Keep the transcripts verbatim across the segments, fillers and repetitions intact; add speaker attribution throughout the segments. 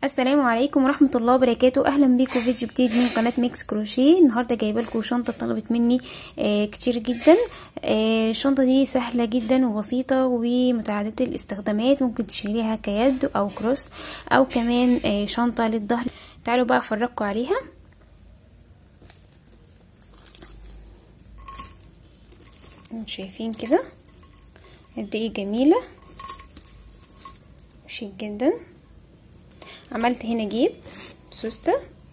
Speaker 1: السلام عليكم ورحمه الله وبركاته. اهلا بيكم فيديو جديد من قناه ميكس كروشيه. النهارده جايبه لكم شنطه طلبت مني آه كتير جدا. آه الشنطه دي سهله جدا وبسيطه ومتعدده الاستخدامات، ممكن تشيليها كيد او كروس او كمان آه شنطه للظهر. تعالوا بقى افرجكم عليها. شايفين كده قد ايه جميله وشيك جدا. عملت هنا جيب سوسته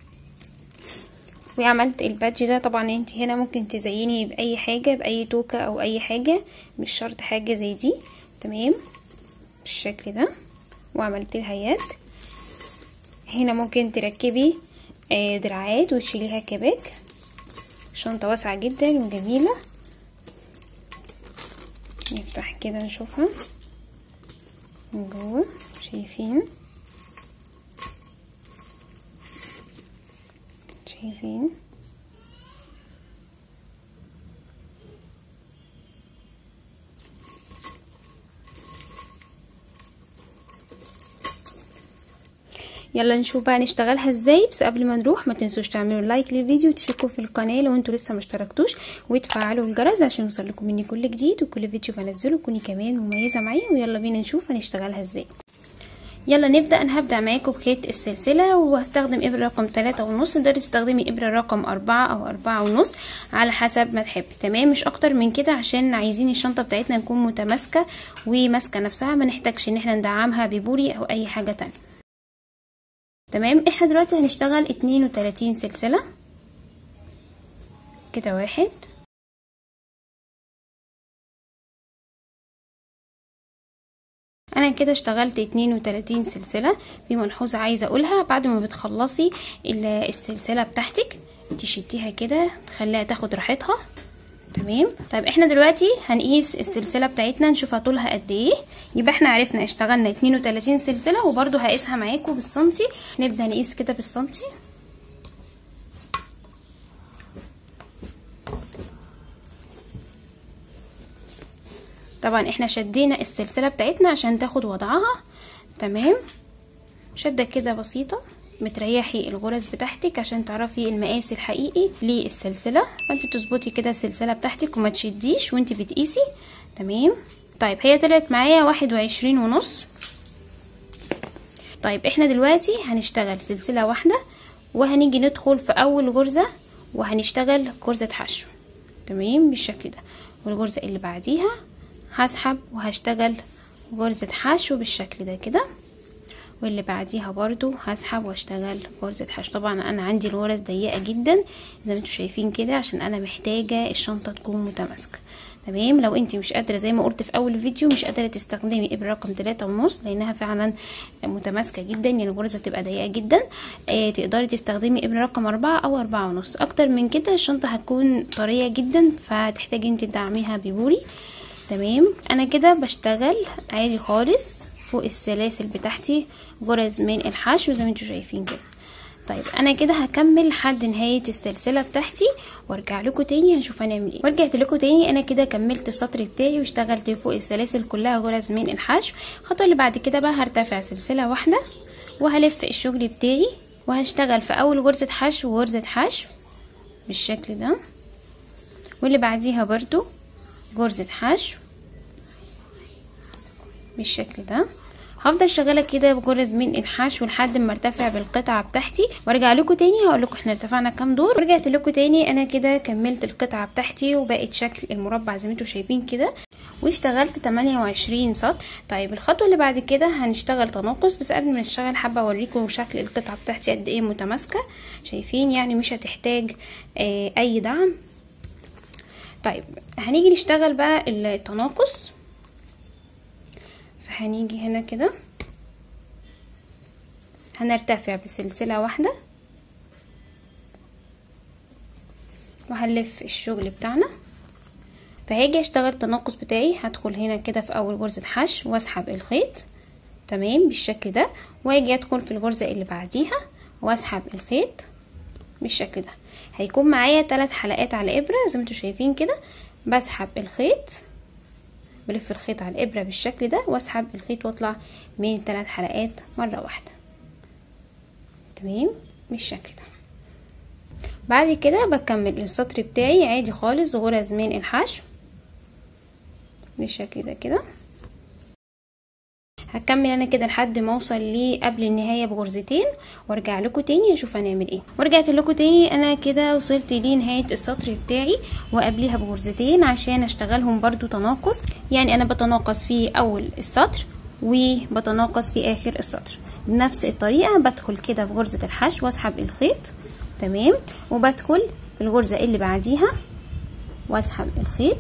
Speaker 1: وعملت البادج ده. طبعا انت هنا ممكن تزيني باي حاجه، باي توكه او اي حاجه، مش شرط حاجه زي دي. تمام بالشكل ده. وعملت لها يد. هنا ممكن تركبي دراعات وتشيليها كباك. شنطه واسعه جدا وجميله. نفتح كده نشوفها من جوه. شايفين شايفين يلا نشوف بقى نشتغلها ازاي. بس قبل ما نروح ما تنسوش تعملوا لايك للفيديو وتشتركوا في القناه لو انتوا لسه ما اشتركتوش، وتفعلوا الجرس عشان يوصلكم مني كل جديد، وكل فيديو بنزله تكوني كمان مميزه معايا. ويلا بينا نشوف هنشتغلها ازاي. يلا نبدأ. انا هبدأ معاكم بخيط السلسلة وهستخدم ابرة رقم تلاتة ونص. تقدري تستخدمي ابرة رقم اربعة او اربعة ونص على حسب ما تحبي. تمام مش اكتر من كده عشان عايزين الشنطة بتاعتنا نكون متماسكة وماسكة نفسها، ما نحتاجش ان احنا ندعمها ببوري او اي حاجة تانية. تمام. احنا دلوقتي هنشتغل اتنين وتلاتين سلسلة كده. واحد انا كده اشتغلت اتنين وتلاتين سلسله. في ملحوظه عايزه اقولها، بعد ما بتخلصي السلسله بتاعتك تشديها كده تخليها تاخد راحتها. تمام. طيب احنا دلوقتي هنقيس السلسله بتاعتنا نشوفها طولها قد ايه. يبقى احنا عرفنا اشتغلنا اتنين وتلاتين سلسله، وبرده هقيسها معاكم بالسنتي. نبدا نقيس كده بالسنتي. طبعا احنا شدينا السلسله بتاعتنا عشان تاخد وضعها. تمام. شده كده بسيطه، بتريحي الغرز بتاعتك عشان تعرفي المقاس الحقيقي للسلسله. فانت بتظبطي كده السلسله بتاعتك وما تشديش وانت بتقيسي. تمام. طيب هي طلعت معايا واحد وعشرين ونص. طيب احنا دلوقتي هنشتغل سلسله واحده وهنيجي ندخل في اول غرزه وهنشتغل غرزه حشو. تمام بالشكل ده. والغرزه اللي بعديها هسحب وهشتغل غرزة حشو بالشكل ده كده. واللي بعديها برضو هسحب واشتغل غرزة حشو. طبعا انا عندي الغرز ضيقة جدا زي ما انتم شايفين كده عشان انا محتاجة الشنطة تكون متماسكة. تمام. لو انت مش قادرة زي ما قلت في اول الفيديو مش قادرة تستخدمي ابرة رقم تلاتة ونص لانها فعلا متماسكة جدا، يعني الغرزة تبقى ضيقة جدا. اه تقدري تستخدمي ابرة رقم اربعة او اربعة ونص. اكتر من كده الشنطة هتكون طرية جدا فتحتاجي انت تدعميها ببوري. تمام. انا كده بشتغل عادي خالص فوق السلاسل بتاعتي غرز من الحشو زي ما انتم شايفين كده. طيب انا كده هكمل لحد نهايه السلسله بتاعتي وارجع لكم تاني هنشوف هنعمل ايه. ورجعت لكم تاني. انا كده كملت السطر بتاعي واشتغلت فوق السلاسل كلها غرز من الحشو. الخطوه اللي بعد كده بقى هرتفع سلسله واحده وهلف الشغل بتاعي وهشتغل في اول غرزه حشو وغرزه حشو بالشكل ده. واللي بعديها برضو غرزة حشو بالشكل ده. هفضل شغاله كده بغرز من الحشو لحد ما ارتفع بالقطعه بتاعتي وارجع لكم تاني هقول لكم احنا ارتفعنا كام دور. ورجعت لكم تاني. انا كده كملت القطعه بتاعتي وبقت شكل المربع زي ما انتم شايفين كده، واشتغلت تمانية وعشرين سطر. طيب الخطوه اللي بعد كده هنشتغل تناقص. بس قبل ما نشتغل حابه اوريكم شكل القطعه بتاعتي قد ايه متماسكه. شايفين يعني مش هتحتاج اه اي دعم. طيب هنيجي نشتغل بقى التناقص. فهنيجي هنا كده هنرتفع بسلسلة واحدة وهنلف الشغل بتاعنا. فهاجي اشتغل التناقص بتاعي. هدخل هنا كده في اول غرزة حشو واسحب الخيط. تمام بالشكل ده. واجي ادخل في الغرزة اللي بعديها واسحب الخيط بالشكل ده. هيكون معايا ثلاث حلقات على ابره زي ما انتم شايفين كده. بسحب الخيط بلف الخيط على الابره بالشكل ده واسحب الخيط واطلع من ثلاث حلقات مره واحده. تمام بالشكل ده. بعد كده بكمل السطر بتاعي عادي خالص غرز من الحشو بالشكل ده كده. هكمل انا كده لحد ما اوصل ليه قبل النهايه بغرزتين وارجع لكم تاني اشوف هنعمل ايه. ورجعت لكم تاني انا كده وصلت لنهايه السطر بتاعي وقبليها بغرزتين عشان اشتغلهم برضو تناقص، يعني انا بتناقص في اول السطر وبتناقص في اخر السطر بنفس الطريقه. بدخل كده في غرزه الحشو واسحب الخيط تمام، وبدخل في الغرزه اللي بعديها واسحب الخيط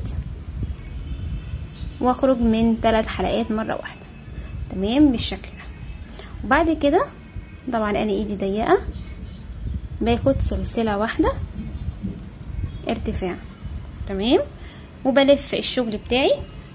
Speaker 1: واخرج من ثلاث حلقات مره واحده تمام بالشكل ده. وبعد كده طبعا انا ايدي ضيقه باخد سلسله واحده ارتفاع تمام، وبلف الشغل بتاعي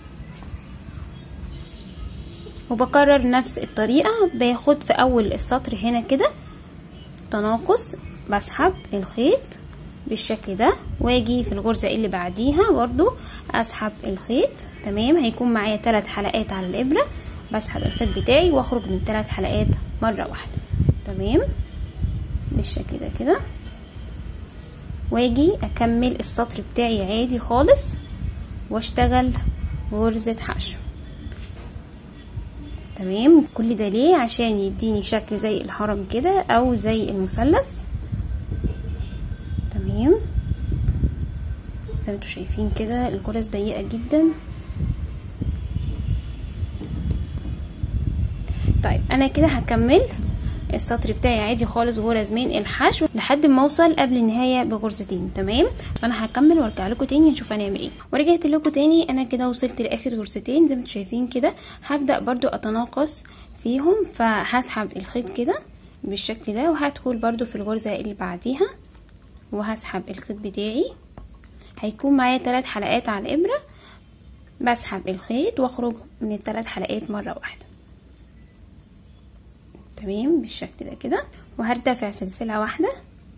Speaker 1: وبكرر نفس الطريقه. باخد في اول السطر هنا كده تناقص، بسحب الخيط بالشكل ده واجي في الغرزه اللي بعديها برضو اسحب الخيط تمام. هيكون معايا ثلاث حلقات على الابره، بسحب الخيط بتاعي واخرج من ثلاث حلقات مره واحده تمام بالشكل ده كده. واجي اكمل السطر بتاعي عادي خالص واشتغل غرزه حشو تمام. كل ده ليه؟ عشان يديني شكل زي الهرم كده او زي المثلث تمام. زي ما انتوا شايفين كده الغرز ضيقه جدا. طيب انا كده هكمل السطر بتاعي عادي خالص غرز من الحشو لحد ما اوصل قبل النهايه بغرزتين تمام. فانا هكمل وارجع لكم تاني نشوف هنعمل ايه. ورجعت لكم تاني انا كده وصلت لاخر غرزتين زي ما انتوا شايفين كده. هبدا برضو اتناقص فيهم، فهسحب الخيط كده بالشكل ده وهدخل برضو في الغرزه اللي بعديها وهسحب الخيط بتاعي. هيكون معايا ثلاث حلقات على الابره، بسحب الخيط واخرج من الثلاث حلقات مره واحده تمام بالشكل ده كده. وهرتفع سلسله واحده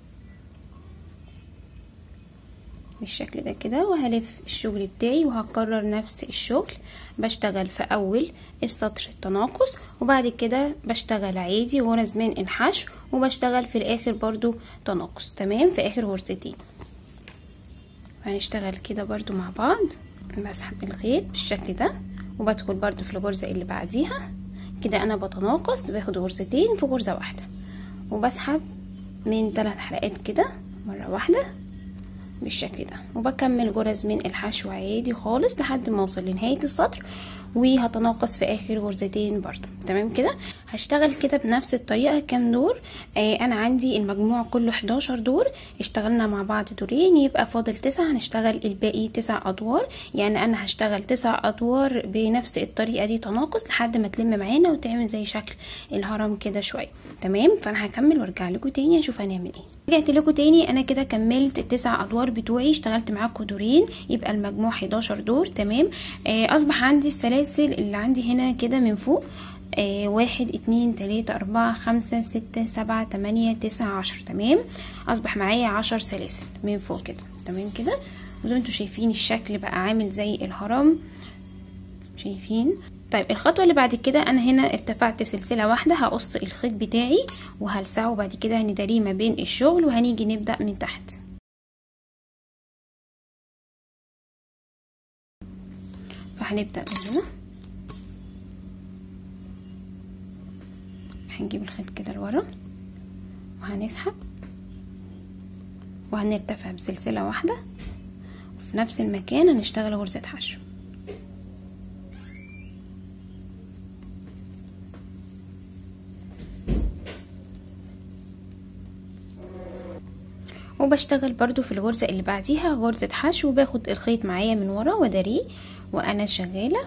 Speaker 1: بالشكل ده كده وهلف الشغل بتاعي وهكرر نفس الشغل. بشتغل في اول السطر التناقص وبعد كده بشتغل عادي غرز من الحشو وبشتغل في الاخر برضو تناقص تمام في اخر غرزتين. هنشتغل كده برضو مع بعض. بسحب الخيط بالشكل ده وبدخل برضو في الغرزه اللي بعديها كده. انا بتناقص باخد غرزتين في غرزه واحده وبسحب من ثلاث حلقات كده مره واحده بالشكل ده، وبكمل غرز من الحشو عادي خالص لحد ما اوصل لنهايه السطر وهتناقص في اخر غرزتين برضو تمام كده. هشتغل كده بنفس الطريقه كام دور. آه انا عندي المجموع كله حداشر دور، اشتغلنا مع بعض دورين يبقى فاضل تسعة. هنشتغل الباقي تسع ادوار، يعني انا هشتغل تسع ادوار بنفس الطريقه دي تناقص لحد ما تلم معانا وتعمل زي شكل الهرم كده شويه تمام. فانا هكمل وارجع لكم تاني نشوف هنعمل ايه. رجعت لكم تاني انا كده كملت التسع ادوار بتوعي، اشتغلت معاكم دورين يبقى المجموع حداشر دور تمام. آه اصبح عندي السلاسل اللي عندي هنا كده من فوق آه واحد اتنين تلاتة اربعة خمسة ستة سبعة تمانية تسعة عشر تمام. اصبح معايا عشر سلاسل من فوق كده تمام كده. وزي ما انتوا شايفين الشكل بقى عامل زي الهرم شايفين. طيب الخطوه اللي بعد كده انا هنا ارتفعت سلسله واحده، هقص الخيط بتاعي وهلسعه وبعد كده هنداريه ما بين الشغل وهنيجي نبدا من تحت. فهنبدا من هنا، هنجيب الخيط كده لورا وهنسحب وهنرتفع بسلسله واحده وفي نفس المكان هنشتغل غرزه حشو. وبشتغل برضو في الغرزة اللي بعديها غرزة حشو وباخد الخيط معايا من ورا واداريه وانا شغالة.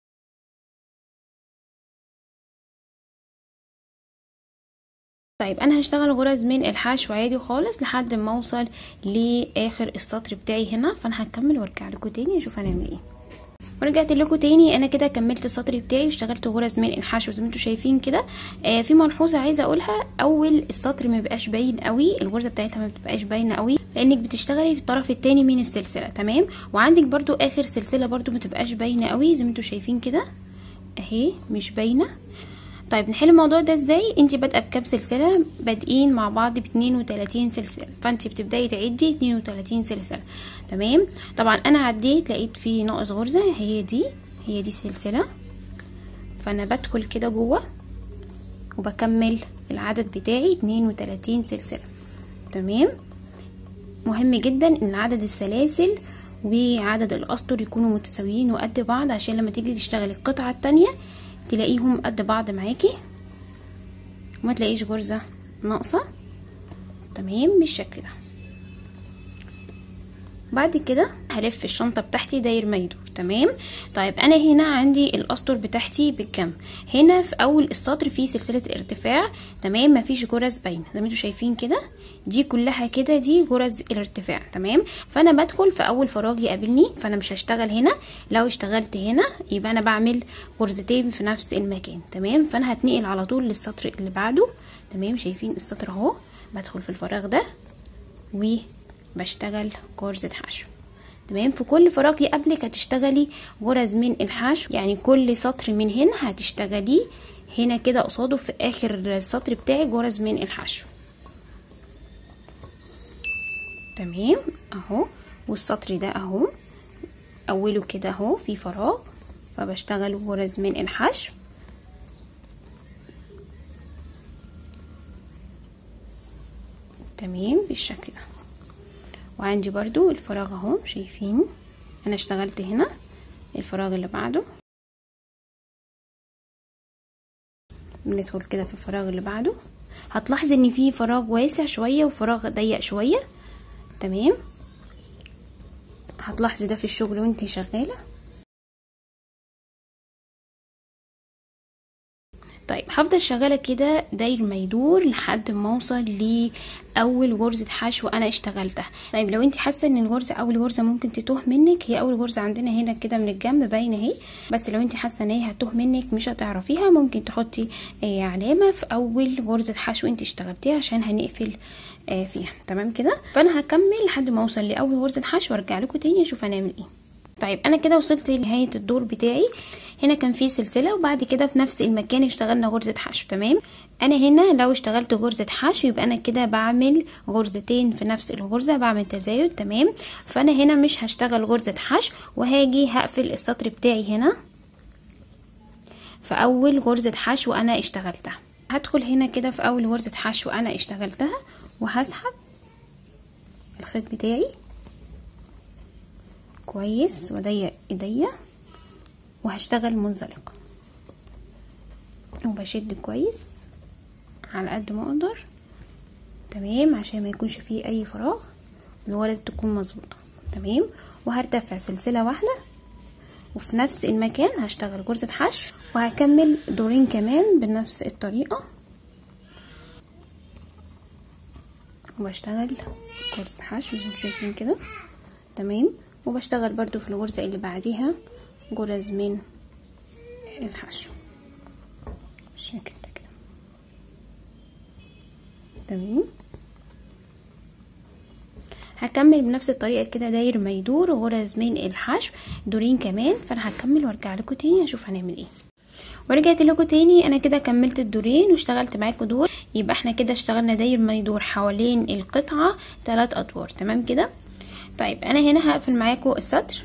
Speaker 1: طيب انا هشتغل غرز من الحشو عادي خالص لحد ما اوصل لاخر السطر بتاعي هنا. فانا هكمل وارجع لكم تاني اشوف هنعمل ايه. ورجعت لكم تاني انا كده كملت السطر بتاعي واشتغلت غرز من الحشو زي ما انتم شايفين كده. آه في ملحوظه عايزه اقولها، اول السطر ما بيبقاش باين قوي، الغرزه بتاعتها ما بتبقاش باينه قوي لانك بتشتغلي في الطرف التاني من السلسله تمام. وعندك برضو اخر سلسله برضو ما تبقاش باينه قوي زي ما انتم شايفين كده اهي مش باينه. طيب نحل الموضوع ده ازاي؟ انت بادئه بكام سلسله؟ بادئين مع بعض ب اتنين وتلاتين سلسله، فانت بتبداي تعدي اتنين وتلاتين سلسله. تمام. طبعا انا عديت لقيت في ناقص غرزه، هي دي هي دي السلسله، فانا بدخل كده جوه وبكمل العدد بتاعي اتنين وتلاتين سلسله. تمام. مهم جدا ان عدد السلاسل وعدد الاسطر يكونوا متساويين وقد بعض، عشان لما تيجي تشتغلي القطعه التانية تلاقيهم قد بعض معاكي وما تلاقيش غرزه ناقصه. تمام بالشكل ده. بعد كده هلف الشنطه بتاعتي داير ما يدور. تمام. طيب انا هنا عندي الاسطر بتاعتي بالكم، هنا في اول السطر في سلسله ارتفاع. تمام. مفيش غرز باينه زي ما انتم شايفين كده، دي كلها كده دي غرز الارتفاع. تمام. فانا بدخل في اول فراغ يقابلني، فانا مش هشتغل هنا، لو اشتغلت هنا يبقى انا بعمل غرزتين في نفس المكان. تمام. فانا هتنقل على طول للسطر اللي بعده. تمام. شايفين السطر اهو، بدخل في الفراغ ده وبشتغل غرزه حشو. تمام. في كل فراغ يقابلك هتشتغلي غرز من الحشو، يعني كل سطر من هنا هتشتغليه هنا كده قصاده في اخر السطر بتاعك غرز من الحشو. تمام اهو. والسطر ده اهو اوله كده اهو في فراغ، فبشتغل غرز من الحشو. تمام بالشكل ده. وعندي برضو الفراغ اهو، شايفين انا اشتغلت هنا. الفراغ اللي بعده بندخل كده في الفراغ اللي بعده، هتلاحظي ان في فراغ واسع شويه وفراغ ضيق شويه. تمام. هتلاحظي ده في الشغل وانتي شغاله. طيب هفضل شغاله كده داير ما يدور لحد ما اوصل لاول غرزه حشو انا اشتغلتها. طيب لو انت حاسه ان الغرزه اول غرزه ممكن تتوه منك، هي اول غرزه عندنا هنا كده من الجنب باينه اهي، بس لو انت حاسه ان هي هتوه منك مش هتعرفيها، ممكن تحطي آه علامه في اول غرزه حشو انت اشتغلتيها عشان هنقفل آه فيها. تمام كده. فانا هكمل لحد ما اوصل لاول غرزه حشو وارجع لكم تاني اشوف هنعمل ايه. طيب انا كده وصلت لنهايه الدور بتاعي. هنا كان في سلسله وبعد كده في نفس المكان اشتغلنا غرزه حشو. تمام. انا هنا لو اشتغلت غرزه حشو يبقى انا كده بعمل غرزتين في نفس الغرزه، بعمل تزايد. تمام. فانا هنا مش هشتغل غرزه حشو، وهاجي هقفل السطر بتاعي هنا في اول غرزه حشو انا اشتغلتها. هدخل هنا كده في اول غرزه حشو انا اشتغلتها وهسحب الخيط بتاعي كويس واضيق ايديا وهشتغل منزلقه وبشد كويس على قد ما اقدر. تمام. عشان ما يكونش فيه اي فراغ، الغرز تكون مظبوطه. تمام. وهرتفع سلسله واحده وفي نفس المكان هشتغل غرزه حشو وهكمل دورين كمان بنفس الطريقه وبشتغل غرزه حشو زي ما شايفين كده. تمام. وبشتغل برضو في الغرزه اللي بعديها غرز من الحشو بالشكل ده كده. تمام. هكمل بنفس الطريقه كده داير ما يدور غرز من الحشو دورين كمان. فانا هكمل وارجع لكم تاني اشوف هنعمل ايه. ورجعت لكم تاني. انا كده كملت الدورين واشتغلت معاكم دور، يبقى احنا كده اشتغلنا داير ما يدور حوالين القطعه ثلاث ادوار. تمام كده. طيب انا هنا هقفل معاكم السطر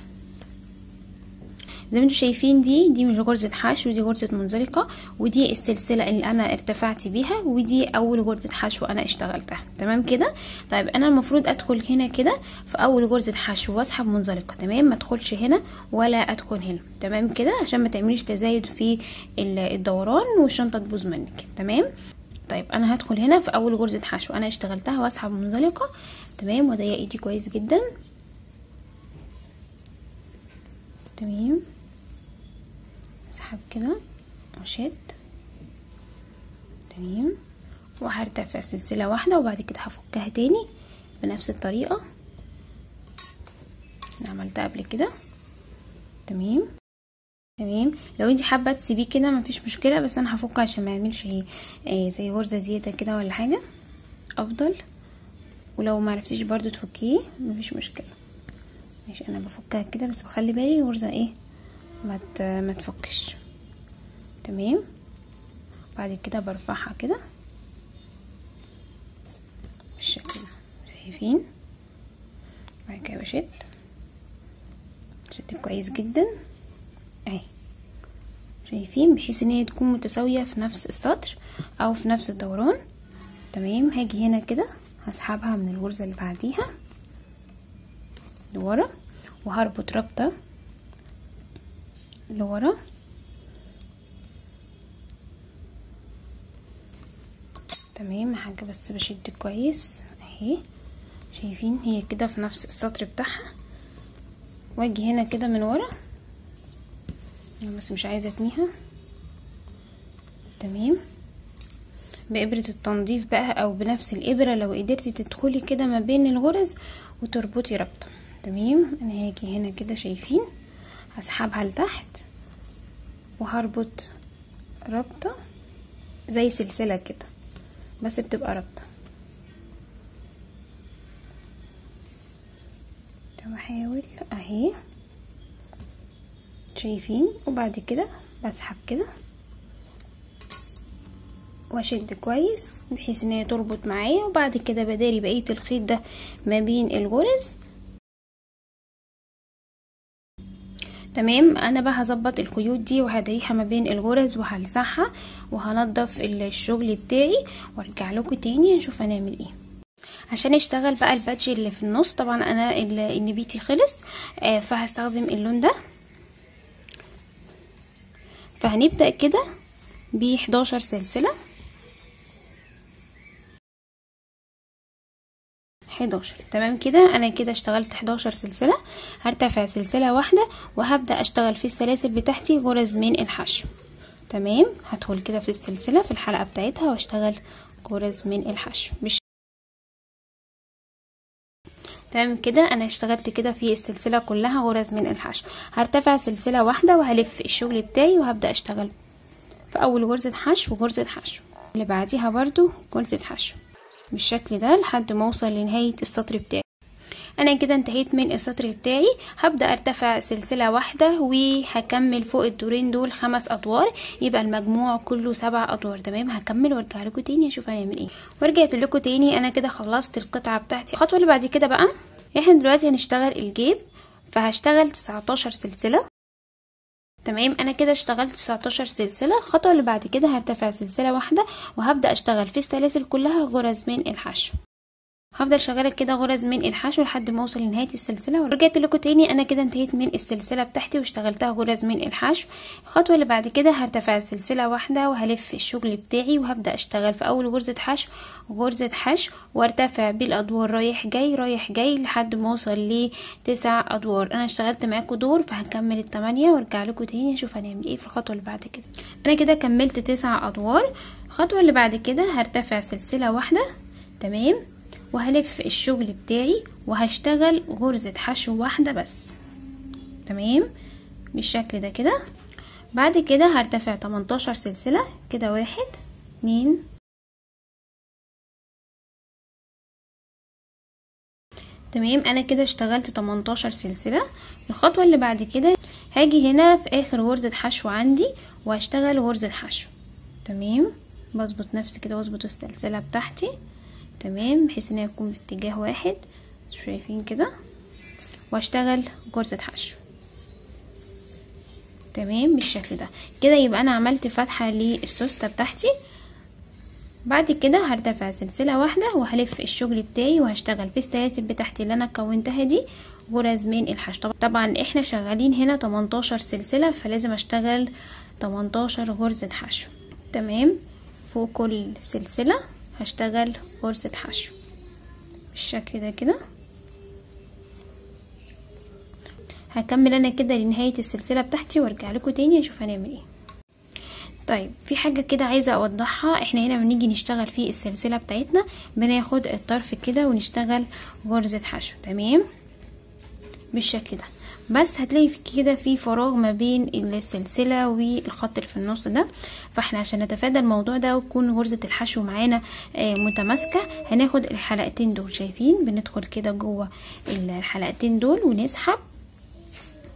Speaker 1: زي ما انتم شايفين. دي دي مش غرزه حشو، دي غرزه منزلقه، ودي السلسله اللي انا ارتفعت بيها، ودي اول غرزه حشو انا اشتغلتها. تمام كده. طيب انا المفروض ادخل هنا كده في اول غرزه حشو واسحب منزلقه. تمام. ما ادخلش هنا ولا ادخل هنا. تمام كده عشان ما تعمليش تزايد في الدوران والشنطه تبوظ منك. تمام. طيب انا هدخل هنا في اول غرزه حشو انا اشتغلتها واسحب منزلقه. تمام. واضيق ايدي كويس جدا. تمام. اسحب كده وشد. تمام. وهرتفع سلسله واحده وبعد كده هفكها تاني بنفس الطريقه اللي عملتها قبل كده. تمام. تمام. لو انت حابه تسيبيه كده مفيش مشكله، بس انا هفكه عشان ما يعملش ايه زي غرزه زياده كده ولا حاجه افضل. ولو ما عرفتيش برضو تفكيه مفيش مشكله. ماشي. انا بفكها كده بس بخلي بالي الغرزه ايه ما ما تفكش. تمام. بعد كده برفعها كده بالشكل ده، شايفين؟ بعد كده بشد شد كويس جدا اهي، شايفين؟ بحيث ان هي تكون متساويه في نفس السطر او في نفس الدوران. تمام. هاجي هنا كده هسحبها من الغرزه اللي بعديها لورا، وهربط ربطه لورا تمام. حاجه بس بشد كويس اهي، شايفين؟ هي كده في نفس السطر بتاعها، واجي هنا كده من ورا، انا بس مش عايزه اتنيها. تمام. بإبرة التنظيف بقى او بنفس الإبرة لو قدرتي تدخلي كده ما بين الغرز وتربطي ربطه. تمام. انا هاجي هنا كده، شايفين؟ هسحبها لتحت وهربط ربطه زي سلسله كده، بس بتبقى ربطه. بحاول اهي، شايفين؟ وبعد كده بسحب كده واشد كويس بحيث ان هي تربط معايا، وبعد كده بداري بقيه الخيط ده ما بين الغرز. تمام. انا بقى هظبط الخيوط دي وهدريها ما بين الغرز وهلسعها وهنضف الشغل بتاعي وارجع لكم تاني نشوف هنعمل ايه عشان اشتغل بقى البادج اللي في النص. طبعا انا النبيتي خلص، آه فهستخدم اللون ده. فهنبدأ كده ب حداشر سلسلة، حداشر. تمام كده. انا كده اشتغلت حداشر سلسلة. هرتفع سلسلة واحدة وهبدأ اشتغل في السلاسل بتاعتي غرز من الحشو. تمام. هدخل كده في السلسلة في الحلقة بتاعتها واشتغل غرز من الحشو. تمام كده. انا اشتغلت كده في السلسله كلها غرز من الحشو. هرتفع سلسله واحده وهلف الشغل بتاعي وهبدا اشتغل في اول غرزه حشو وغرزه حشو، اللي بعديها برضو غرزه حشو بالشكل ده لحد ما اوصل لنهايه السطر بتاعي. انا كده انتهيت من السطر بتاعي. هبدا ارتفع سلسله واحده وهكمل فوق الدورين دول خمس ادوار، يبقى المجموع كله سبع ادوار. تمام. هكمل وارجع لكم تاني اشوف هنعمل ايه. ورجعت لكم تاني. انا كده خلصت القطعه بتاعتي. الخطوه اللي بعد كده بقى احنا دلوقتي هنشتغل الجيب، فهشتغل تسعتاشر سلسله. تمام. انا كده اشتغلت تسعتاشر سلسله. الخطوه اللي بعد كده هرتفع سلسله واحده وهبدا اشتغل في السلاسل كلها غرز من الحشو. هفضل شغاله كده غرز من الحشو لحد ما اوصل لنهايه السلسله. ورجعت لكم تاني. انا كده انتهيت من السلسله بتاعتي واشتغلتها غرز من الحشو. الخطوه اللي بعد كده هرتفع سلسله واحده وهلف الشغل بتاعي وهبدا اشتغل في اول غرزه حشو غرزه حشو وارتفع بالادوار رايح جاي رايح جاي لحد ما اوصل لتسع ادوار. انا اشتغلت معاكم دور فهكمل الثمانيه وارجع لكم تاني نشوف هنعمل ايه في الخطوه اللي بعد كده. انا كده كملت تسع ادوار. الخطوه اللي بعد كده هرتفع سلسله واحده. تمام. وهلف الشغل بتاعي وهشتغل غرزة حشو واحدة بس. تمام بالشكل ده كده. بعد كده هرتفع تمنتاشر سلسلة كده، واحد اتنين تمام. انا كده اشتغلت تمنتاشر سلسلة. الخطوة اللي بعد كده هاجي هنا في اخر غرزة حشو عندي وهشتغل غرزة حشو. تمام. بظبط نفسي كده واظبط السلسلة بتاعتي. تمام. بحيث انها تكون في اتجاه واحد، شايفين كده، واشتغل غرزة حشو. تمام بالشكل ده كده. يبقى انا عملت فتحة للسوستة بتاعتي. بعد كده هرتفع سلسلة واحدة وهلف الشغل بتاعي وهشتغل في السلاسل بتاعتي اللي انا كونتها دي غرز من الحشو. طبعا احنا شغالين هنا تمنتاشر سلسلة فلازم اشتغل تمنتاشر غرزة حشو. تمام. فوق كل سلسلة هشتغل غرزة حشو بالشكل ده كده. هكمل انا كده لنهاية السلسلة بتاعتي وارجع لكم تاني اشوف هنعمل ايه. طيب في حاجة كده عايزة اوضحها. احنا هنا بنيجي نشتغل في السلسلة بتاعتنا بناخد الطرف كده ونشتغل غرزة حشو. تمام بالشكل ده. بس هتلاقي في كده في فراغ ما بين السلسله والخط اللي في النص ده، فاحنا عشان نتفادى الموضوع ده وتكون غرزه الحشو معانا متماسكه هناخد الحلقتين دول. شايفين؟ بندخل كده جوه الحلقتين دول ونسحب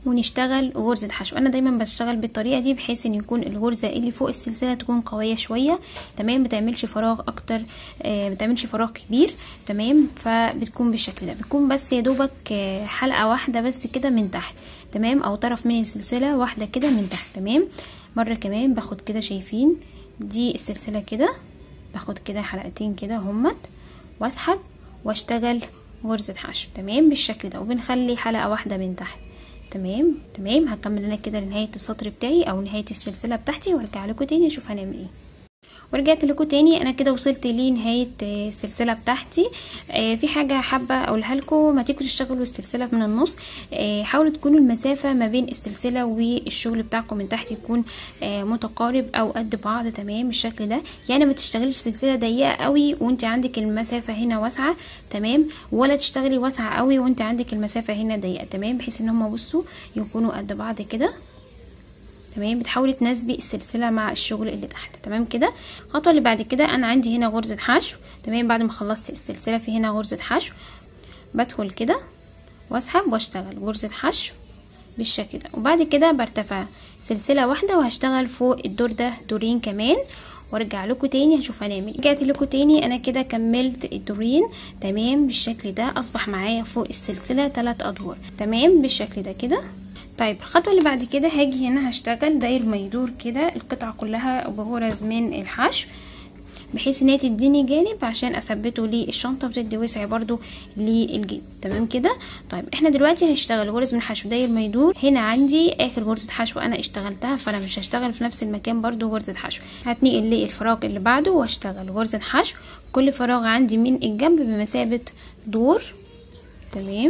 Speaker 1: ونشتغل غرزة حشو. انا دايما بشتغل بالطريقة دي بحيث ان يكون الغرزة اللي فوق السلسلة تكون قوية شوية، تمام، بتعملش فراغ اكتر، آه بتعملش فراغ كبير، تمام. فبتكون بالشكل ده، بتكون بس يا دوبك آه حلقة واحدة بس كده من تحت، تمام، او طرف من السلسلة واحدة كده من تحت، تمام. مرة كمان باخد كده، شايفين دي السلسلة كده، باخد كده حلقتين كده همت واسحب واشتغل غرزة حشو، تمام، بالشكل ده. وبنخلي حلقة واحدة من تحت، تمام تمام. هكمل انا كده لنهاية السطر بتاعي او نهاية السلسلة بتاعتي وارجع لكم تاني اشوف هنعمل ايه. ورجعت لكم تاني، انا كده وصلت لنهايه السلسله بتاعتي. آه في حاجه حابه اقولها لكم، ما تيجوا تشتغلوا السلسله من النص، آه حاولوا تكونوا المسافه ما بين السلسله والشغل بتاعكم من تحت يكون آه متقارب او قد بعض، تمام، بالشكل ده. يعني ما تشتغليش سلسله ضيقه قوي وانت عندك المسافه هنا واسعه، تمام، ولا تشتغلي واسعه قوي وانت عندك المسافه هنا ضيقه، تمام، بحيث ان هم بصوا يكونوا قد بعض كده، تمام. بتحاولي تناسبي السلسله مع الشغل اللي تحت، تمام كده. الخطوه اللي بعد كده انا عندي هنا غرزه حشو، تمام. بعد ما خلصت السلسله في هنا غرزه حشو، بدخل كده واسحب واشتغل غرزه حشو بالشكل ده. وبعد كده برتفع سلسله واحده وهشتغل فوق الدور ده دورين كمان، وارجع لكم تاني هشوف هنعمل. رجعت لكم تاني، انا كده كملت الدورين، تمام، بالشكل ده. اصبح معايا فوق السلسله ثلاث ادوار، تمام، بالشكل ده كده. طيب الخطوه اللي بعد كده هاجي هنا هشتغل داير ما يدور كده القطعه كلها بغرز من الحشو، بحيث ان هي تديني جانب عشان اثبته للشنطه وتدي وسع برضو للجيب، تمام كده. طيب احنا دلوقتي هنشتغل غرز من حشو داير ما يدور. هنا عندي اخر غرزه حشو انا اشتغلتها، فانا مش هشتغل في نفس المكان برضو غرزه حشو، هتنقل للفراغ اللي بعده واشتغل غرزه حشو. كل فراغ عندي من الجنب بمثابه دور، تمام،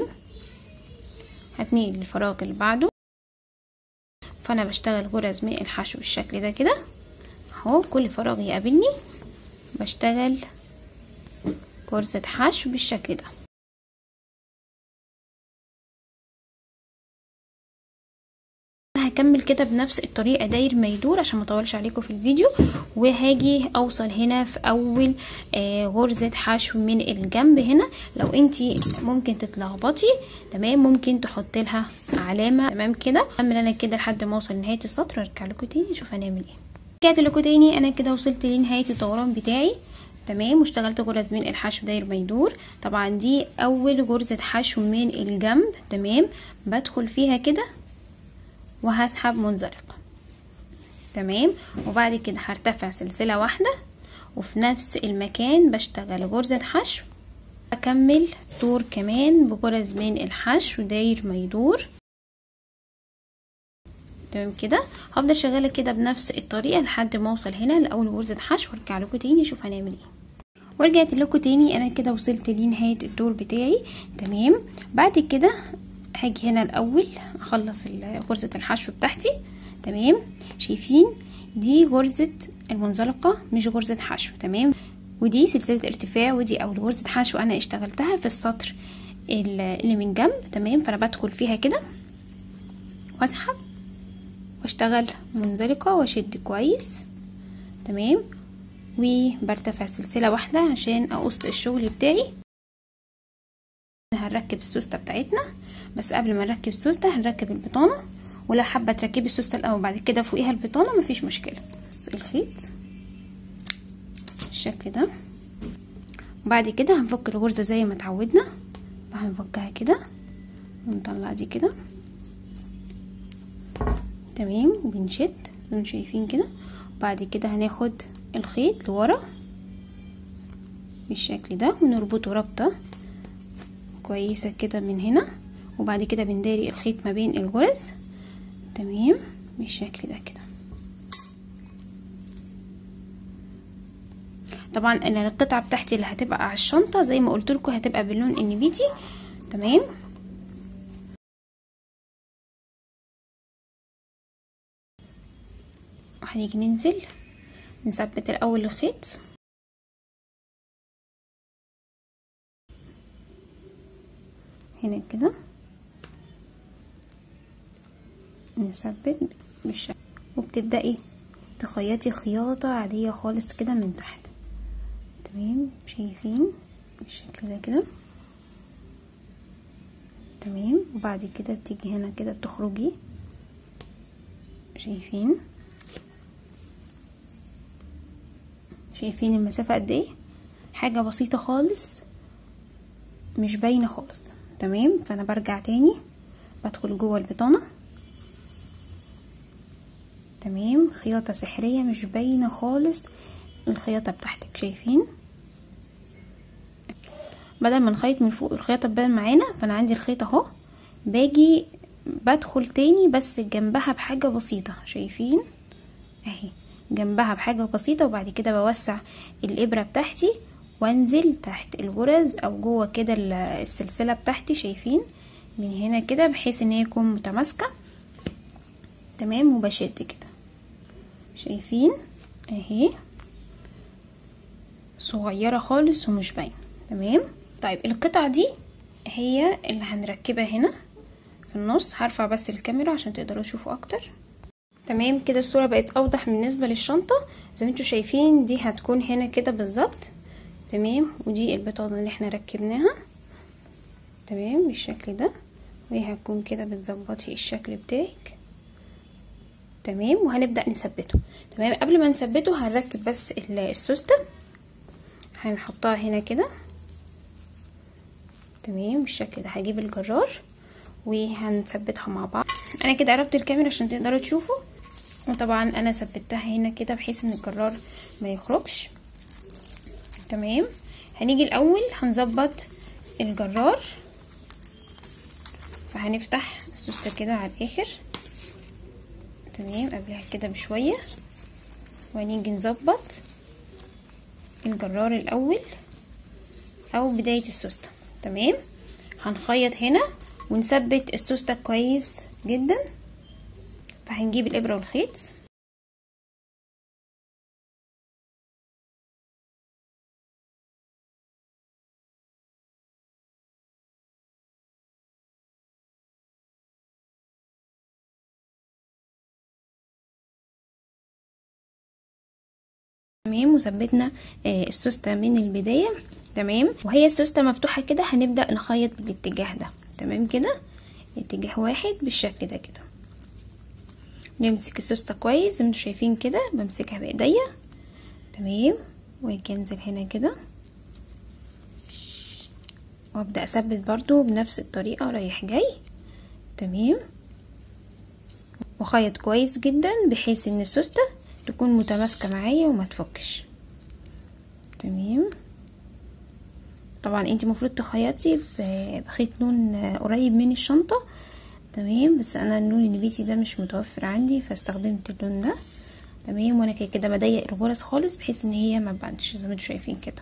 Speaker 1: هتنقل للفراغ اللي بعده. فانا بشتغل غرز من الحشو بالشكل ده كده اهو. كل فراغ يقابلني بشتغل غرزة حشو بالشكل ده. هكمل كده بنفس الطريقه داير ما يدور عشان ما اطولش عليكم في الفيديو. وهاجي اوصل هنا في اول آه غرزه حشو من الجنب هنا. لو انتي ممكن تتلخبطي، تمام، ممكن تحطي لها علامه، تمام كده. اعمل انا كده لحد ما اوصل لنهايه السطر وارجع لكم تاني اشوف هنعمل ايه. رجعت لكم تاني، انا كده وصلت لنهايه الدوران بتاعي، تمام، واشتغلت غرز من الحشو داير ما يدور. طبعا دي اول غرزه حشو من الجنب، تمام، بدخل فيها كده وهسحب منزلقه، تمام. وبعد كده هرتفع سلسله واحده وفي نفس المكان بشتغل غرزه حشو. اكمل دور كمان بغرز من الحشو داير ما يدور، تمام كده. هفضل شغاله كده بنفس الطريقه لحد ما اوصل هنا لاول غرزه حشو وارجع لكم تاني اشوف هنعمل ايه. ورجعت لكم تاني، انا كده وصلت لنهايه الدور بتاعي، تمام. بعد كده هاجي هنا الاول اخلص غرزه الحشو بتاعتي، تمام. شايفين دي غرزه المنزلقه مش غرزه حشو، تمام. ودي سلسله ارتفاع، ودي اول غرزه حشو انا اشتغلتها في السطر اللي من جنب، تمام. فانا بدخل فيها كده واسحب واشتغل منزلقه واشد كويس، تمام. وبرتفع سلسله واحده عشان اقص الشغل بتاعي. هنركب السوسته بتاعتنا، بس قبل ما نركب السوسته هنركب البطانه. ولو حابه تركبي السوسته الاول بعد كده فوقيها البطانه مفيش مشكله. الخيط بالشكل ده، وبعد كده هنفك الغرزه زي ما اتعودنا، هنفكها كده ونطلع دي كده، تمام، وبنشد زي ما شايفين كده. وبعد كده هناخد الخيط لورا بالشكل ده ونربطه ربطه كويسه كده من هنا. وبعد كده بنداري الخيط ما بين الغرز، تمام، بالشكل ده كده. طبعا انا القطعه بتاعتي اللي هتبقى على الشنطه زي ما قلت لكم هتبقى باللون النبيتي، تمام. وهنيجي ننزل نثبت الاول الخيط هنا كده، نثبت بالشكل، وبتبدأي تخيطي خياطة عادية خالص كده من تحت، تمام، شايفين بالشكل ده كده، تمام. وبعد كده بتيجي هنا كده بتخرجي، شايفين شايفين المسافة قد ايه؟ حاجة بسيطة خالص مش باينة خالص. تمام. فانا برجع تاني بدخل جوه البطانة. تمام. خياطة سحرية مش باينة خالص الخياطة بتاعتك، شايفين؟ بدل ما نخيط من فوق الخياطة تبان معانا، فانا عندي الخيط اهو، باجي بدخل تاني بس جنبها بحاجة بسيطة، شايفين اهي جنبها بحاجة بسيطة. وبعد كده بوسع الابرة بتاعتي وانزل تحت الغرز او جوه كده السلسلة بتاعتي، شايفين من هنا كده، بحيث ان هي تكون متماسكة. تمام. وبشد كده، شايفين اهي صغيرة خالص ومش باينة. تمام. طيب القطعة دي هي اللي هنركبها هنا في النص. هرفع بس الكاميرا عشان تقدروا تشوفوا اكتر. تمام كده الصورة بقت اوضح بالنسبة للشنطة. زي ما انتوا شايفين دي هتكون هنا كده بالظبط. تمام. ودي البطانة اللي احنا ركبناها. تمام بالشكل ده، وهي هتكون كده بتظبطي الشكل بتاعك. تمام. وهنبدأ نثبته. تمام. قبل ما نثبته هنركب بس السوستة، هنحطها هنا كده. تمام بالشكل ده. هجيب الجرار وهنثبتها مع بعض. انا كده قربت الكاميرا عشان تقدروا تشوفوا، وطبعا انا ثبتها هنا كده بحيث ان الجرار ما يخرجش. تمام. هنيجي الاول هنظبط الجرار، فهنفتح السوستة كده على الاخر. تمام. قبلها كده بشوية، وهنيجي نظبط الجرار الاول او بداية السوستة. تمام. هنخيط هنا ونثبت السوستة كويس جدا. فهنجيب الابرة والخيط، تمام. وثبتنا آه السوستة من البداية. تمام. وهي السوستة مفتوحة كده هنبدأ نخيط بالاتجاه ده. تمام كده اتجاه واحد بالشكل ده كده. نمسك السوستة كويس زي ما انتوا شايفين كده، بمسكها بايديا. تمام. واجي انزل هنا كده وابدأ اثبت برضو بنفس الطريقة رايح جاي. تمام. وخيط كويس جدا بحيث ان السوستة تكون متماسكة معايا وما تفكش. تمام. طبعا انت المفروض تخيطي بخيط لون قريب من الشنطة. تمام. بس انا اللون النبيتي ده مش متوفر عندي فاستخدمت اللون ده. تمام. وانا كده كده بضيق الغرز خالص بحيث ان هي ما تبانش زي ما انتوا شايفين كده.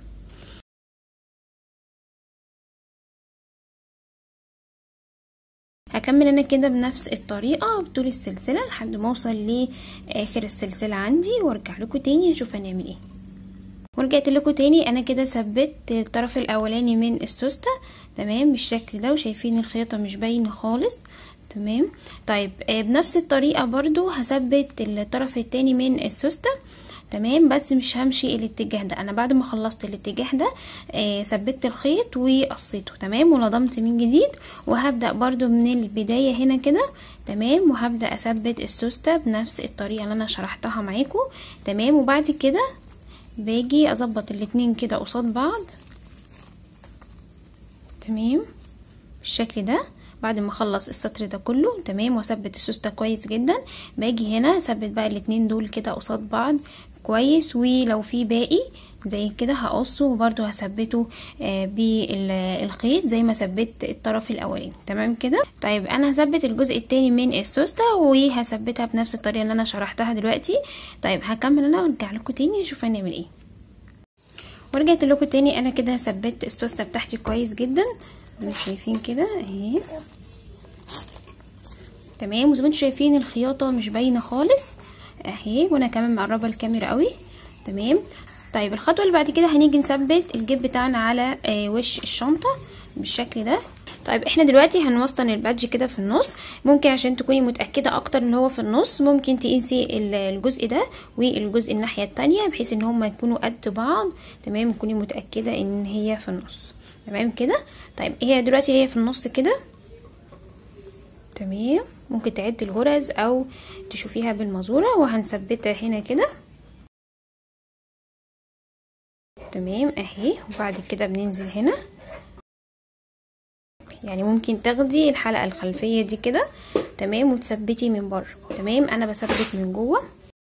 Speaker 1: هكمل انا كده بنفس الطريقه بطول السلسله لحد ما اوصل لاخر السلسله عندي، وارجع لكم تاني نشوف هنعمل ايه. ورجعت لكم تاني. انا كده ثبت الطرف الاولاني من السوسته. تمام بالشكل ده، وشايفين الخياطه مش باينه خالص. تمام. طيب بنفس الطريقه برضو هثبت الطرف التاني من السوسته. تمام. بس مش همشي الاتجاه ده، انا بعد ما خلصت الاتجاه ده آه ثبت الخيط وقصيته. تمام. ونضمت من جديد، وهبدأ برضو من البداية هنا كده. تمام. وهبدأ اثبت السوستة بنفس الطريقة اللي انا شرحتها معاكم. تمام. وبعد كده باجي اظبط الاتنين كده قصاد بعض. تمام بالشكل ده. بعد ما اخلص السطر ده كله تمام واثبت السوستة كويس جدا، باجي هنا اثبت بقى الاتنين دول كده قصاد بعض كويس. ولو في باقي زي كده هقصه وبرده هثبته آه بالخيط زي ما ثبت الطرف الاولاني. تمام كده. طيب انا هثبت الجزء التاني من السوستة وهثبتها بنفس الطريقه اللي انا شرحتها دلوقتي. طيب هكمل انا وارجع لكم تاني نشوف هنعمل ايه. ورجعت لكم تاني. انا كده ثبت السوستة بتاعتي كويس جدا مش شايفين كده اهي. تمام. وزي ما انتم شايفين الخياطه مش باينه خالص اهي، وانا كمان مقربه الكاميرا قوي. تمام. طيب الخطوه اللي بعد كده هنيجي نثبت الجيب بتاعنا على آه وش الشنطه بالشكل ده. طيب احنا دلوقتي هنوسطن البادج كده في النص. ممكن عشان تكوني متاكده اكتر ان هو في النص ممكن تقيسي الجزء ده والجزء الناحيه التانية بحيث ان هما يكونوا قد بعض. تمام. تكوني متاكده ان هي في النص. تمام كده. طيب هي دلوقتي هي في النص كده تمام. ممكن تعدي الغرز او تشوفيها بالمزورة، وهنثبتها هنا كده. تمام اهي. وبعد كده بننزل هنا، يعني ممكن تاخدي الحلقة الخلفية دي كده تمام وتثبتي من بره. تمام انا بثبت من جوه.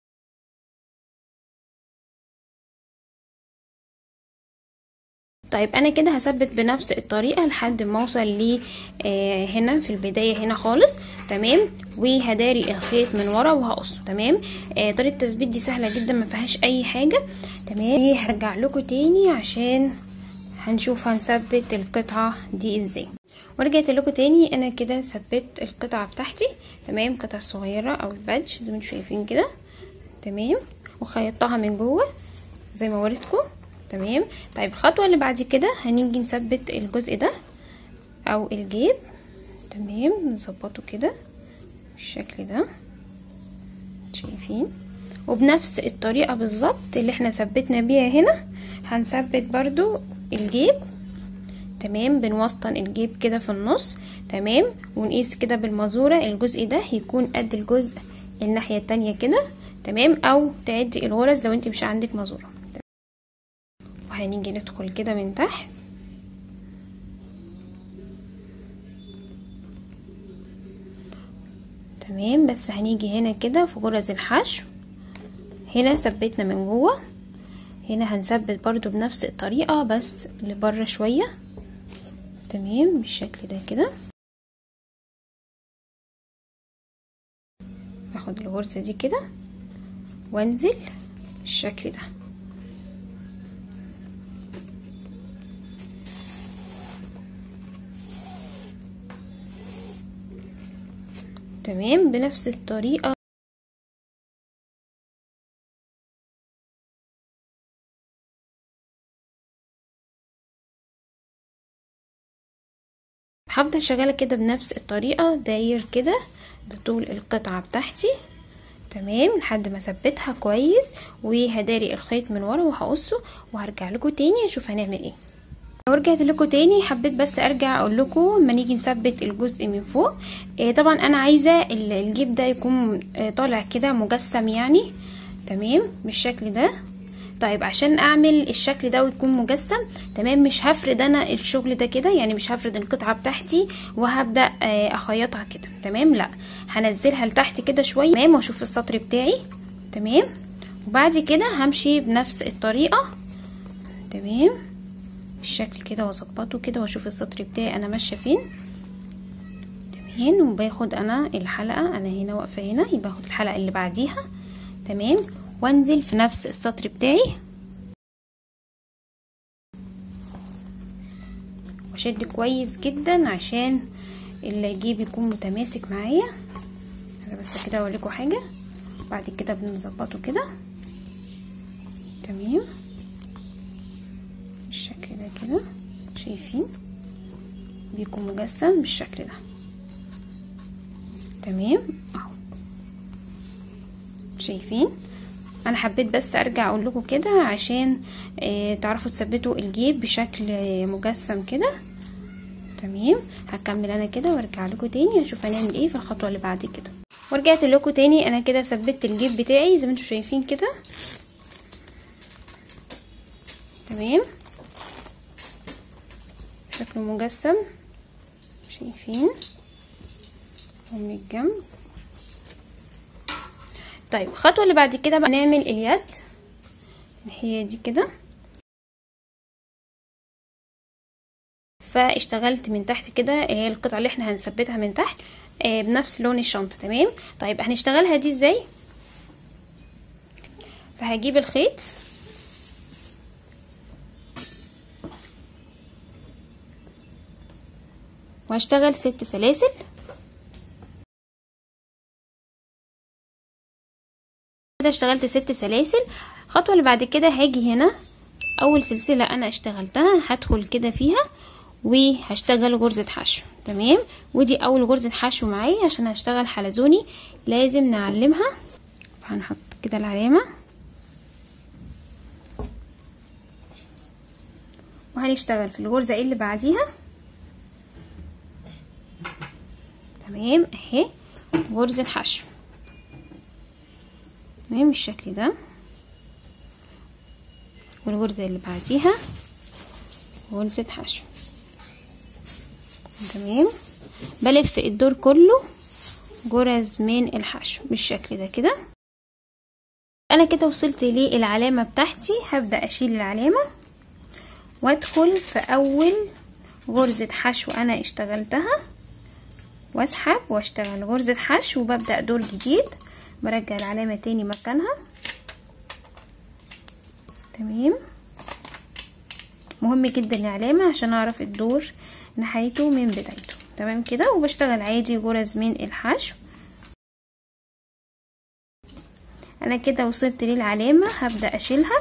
Speaker 1: طيب انا كده هثبت بنفس الطريقه لحد ما اوصل ل آه هنا في البدايه هنا خالص. تمام. وهداري الخيط من ورا وهقصه. تمام. آه طريقه التثبيت دي سهله جدا ما فيهاش اي حاجه. تمام. هرجع لكم تاني عشان هنشوف هنثبت القطعه دي ازاي. ورجعت لكم تاني. انا كده ثبت القطعه بتاعتي. تمام. قطعه صغيره او البادج زي ما انتم شايفين كده. تمام. وخيطتها من جوه زي ما وريتكم. تمام. طيب الخطوه اللي بعد كده هنيجي نثبت الجزء ده او الجيب. تمام. نظبطه كده بالشكل ده شايفين. وبنفس الطريقه بالظبط اللي احنا ثبتنا بيها هنا هنثبت برضو الجيب. تمام. بنوسطن الجيب كده في النص. تمام. ونقيس كده بالمزوره الجزء ده يكون قد الجزء الناحيه التانية كده. تمام. او تعدي الغرز لو انت مش عندك مزوره. وهنيجي ندخل كده من تحت. تمام. بس هنيجي هنا كده في غرز الحشو هنا ثبتنا من جوه. هنا هنثبت برضو بنفس الطريقة بس لبره شوية. تمام. بالشكل ده كده. اخد الغرزة دي كده وانزل بالشكل ده. تمام. بنفس الطريقة هفضل شغالة كده بنفس الطريقة داير كده بطول القطعة بتاعتي. تمام. لحد ما اثبتها كويس وهداري الخيط من ورا وهقصه وهرجع لكم تاني نشوف هنعمل ايه. ورجعت لكم تاني. حبيت بس ارجع اقول لكم لما نيجي نثبت الجزء من فوق إيه طبعا انا عايزه الجيب ده يكون طالع كده مجسم يعني. تمام. بالشكل ده. طيب عشان اعمل الشكل ده ويكون مجسم تمام مش هفرد انا الشغل ده كده، يعني مش هفرد القطعه بتاعتي وهبدا اخيطها كده. تمام. لا هنزلها لتحت كده شويه. تمام. واشوف السطر بتاعي. تمام. وبعد كده همشي بنفس الطريقه. تمام. بالشكل كده واظبطه كده واشوف السطر بتاعي انا ماشيه فين. تمام. وباخد انا الحلقه انا هنا واقفه هنا يبقى باخد الحلقه اللي بعديها. تمام. وانزل في نفس السطر بتاعي واشد كويس جدا عشان الجيب يكون متماسك معايا. انا بس كده اوريكم حاجه. بعد كده بنظبطه كده. تمام. بالشكل ده كده شايفين بيكون مجسم بالشكل ده. تمام. اهو شايفين. انا حبيت بس ارجع اقول لكم كده عشان اه تعرفوا تثبتوا الجيب بشكل مجسم كده. تمام. هكمل انا كده وارجع لكم تاني اشوف هنعمل ايه في الخطوه اللي بعد كده. ورجعت لكم تاني. انا كده ثبت الجيب بتاعي زي ما انتم شايفين كده. تمام. شكله مجسم شايفين من الجنب. طيب الخطوه اللي بعد كده بقى نعمل اليد. هي دي كده. فاشتغلت من تحت كده هي القطعه اللي احنا هنثبتها من تحت آه بنفس لون الشنطه. تمام. طيب هنشتغلها دي ازاي؟ فهجيب الخيط وهشتغل ست سلاسل. كده اشتغلت ست سلاسل. الخطوه اللي بعد كده هاجي هنا اول سلسله انا اشتغلتها هدخل كده فيها وهشتغل غرزه حشو. تمام. ودي اول غرزه حشو معايا عشان هشتغل حلزوني لازم نعلمها. هنحط كده العلامه وهنشتغل في الغرزه اللي بعديها. تمام اهي غرزة حشو، تمام بالشكل ده. والغرزة اللي بعديها غرزة حشو، تمام. بلف الدور كله غرز من الحشو بالشكل ده كده. انا كده وصلت للعلامة بتاعتي، هبدأ اشيل العلامة وادخل في اول غرزة حشو انا اشتغلتها واسحب واشتغل غرزة حشو وببدأ دور جديد، برجع العلامة تاني مكانها، تمام. مهم جدا العلامة عشان اعرف الدور نهايته من بدايته، تمام كده. وبشتغل عادي غرز من الحشو. انا كده وصلت للعلامة، هبدأ اشيلها